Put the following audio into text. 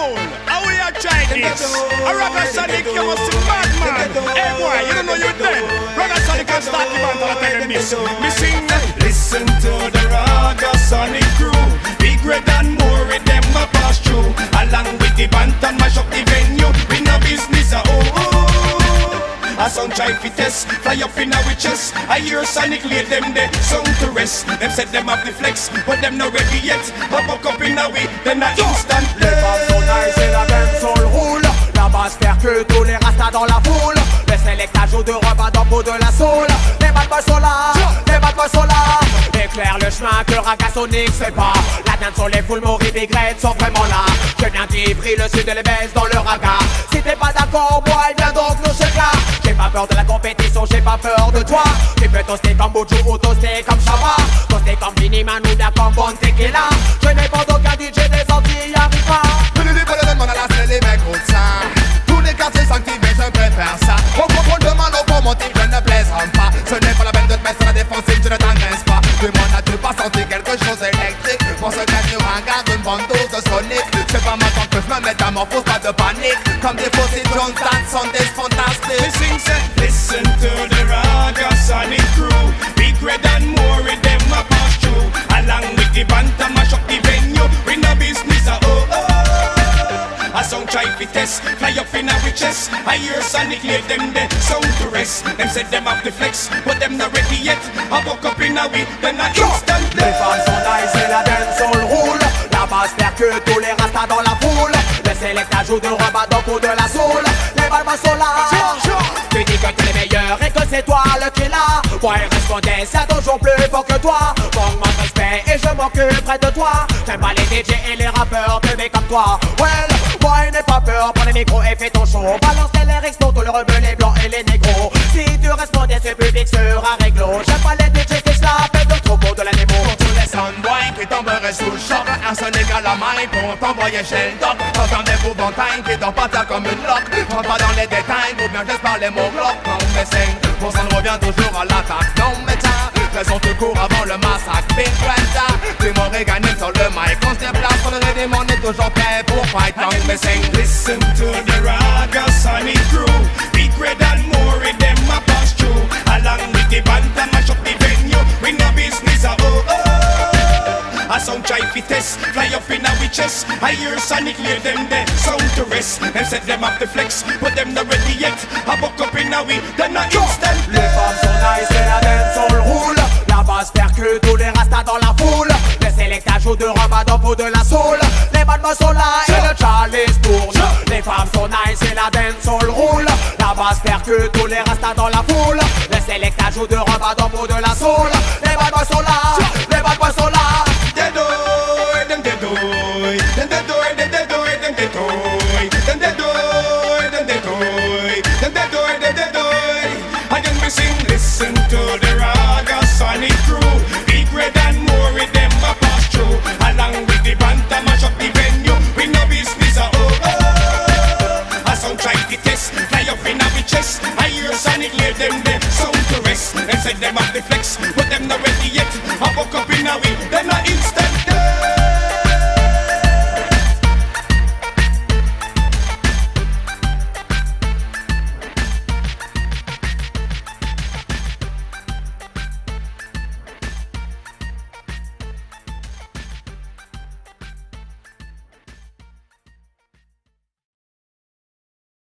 soul. How we are trying this? A Raggasonic, you must be mad man. Hey boy, you don't know you're dead. Raggasonic can start the band and tell them this. Me sing. Listen to the Raggasonic Crew. Bigger than more with them a pass through. Along with the band and mash up the venue. We no business a sound try fi test, fly up in our chest. I hear Sonic lay them there, sound to rest. Them said them have the flex, but them not ready yet. Hop up in a way, then I instant. Les femmes sont nice et la dancehall roule. La basse faire que tous les rastas dans la foule. Le sélecta joue de repas dans peau de la soul. Les bad boys sont là, les bad boys sont là. Éclaire le chemin que Raggasonic sait pas. La dancehall les foules Maurice et Grette sont vraiment là. Que bien dit, pris le sud et les baisse dans le raga. Si t'es pas d'accord, moi, viens donc nous checker. J'ai pas peur de la compétition, j'ai pas peur de toi. Tu peux toaster comme Boudjou ou toaster comme Chava. Toaster comme Miniman ou bien comme Bon Tequila. Je n'ai pas d'aucun DJ des Antilles, arrive pas. On a lancé les mecs au sein. Tous les quartiers s'activent, je préfère ça. On contrôle de ma locomotive, je ne plaisante pas. Ce n'est pas la peine de te mettre sur la défensive, tu ne t'engraisses pas. Demande à tu pas senti quelque chose d'électrique. Pour ce gars, tu regardes une bonne dose de Sonic. C'est pas maintenant que je me métamorphose, pas de panique. Comme des fossiles Johnson sont des fantastiques. Listen to the Raggasonic Crew. Bigger than more with them a pass through. Along with the band and mash up the venue. We no business a sound try fi test, fly up in our chest. I hear Sonic lay them there, sound to rest. Them said them have the flex, but them not ready yet. I woke up in a way, then I instant. Les femmes sont nice et la dancehall roule. La basse faire que tous les rastas dans la foule. Le sélecta joue de repas dans peau de la soul. Les bad boys sont là. Tu dis que t'es les meilleurs et que c'est toi le killer. Moi et respondais, c'est toujours plus fort que toi. Manque mon respect et je m'occupe près de toi. J'aime pas les DJ et les rappeurs bébés comme toi. Well, moi n'aie pas peur, prends les micros et fais ton show. Balance les lyrics pour tout le rebeu, les blancs et les négros. Si tu respondais, ce public sera réglo. J'aime pas les DJ qui se la pètent de trop beau de la démo. Pour tous les soundboys qui tomberaient sous le choc. Un Sonic à la main pour t'envoyer chez le doc. T'entends des boubantaines qui t'en partent comme une loque. Rentre pas dans les détails, ou bien juste par les mots blocs. Non mais c'est, pour ça revient toujours à l'attaque. Non mais tiens, faisons tout court avant le massacre. Big Brenda, tu m'aurais gagné sur le mic. On se déplace pour le redeem, on est toujours prêt pour fight. Non mais c'est, listen to the Raggasonic Crew. Bigger than more with them a pass through. Along with the band and mash up the venue. We no business a sound try fi test, fly up in our chest. I hear Sonic lay them there, sound to rest. Them said them have the flex, but them not ready yet. I woke up in a way, then I instant. Les femmes sont nice et la dancehall roule. La basse faire que tous les rastas dans la foule. Le sélecta joue de repas dans peau de la soul. Les bad boys sont là et le chalice tourne. Les femmes sont nice et la dancehall roule. La basse faire que tous les rastas dans la foule. Le sélecta joue de repas dans peau de la soul. Les bad boys sont là, les bad boys sont là. Listen to the Raggasonic Crew. Bigger than more with them a pass through. Along with the band and mash up the venue. We no business a sound try to test, fly up in our chest. I hear Sonic lay them there, sound to rest. Them said them have the flex.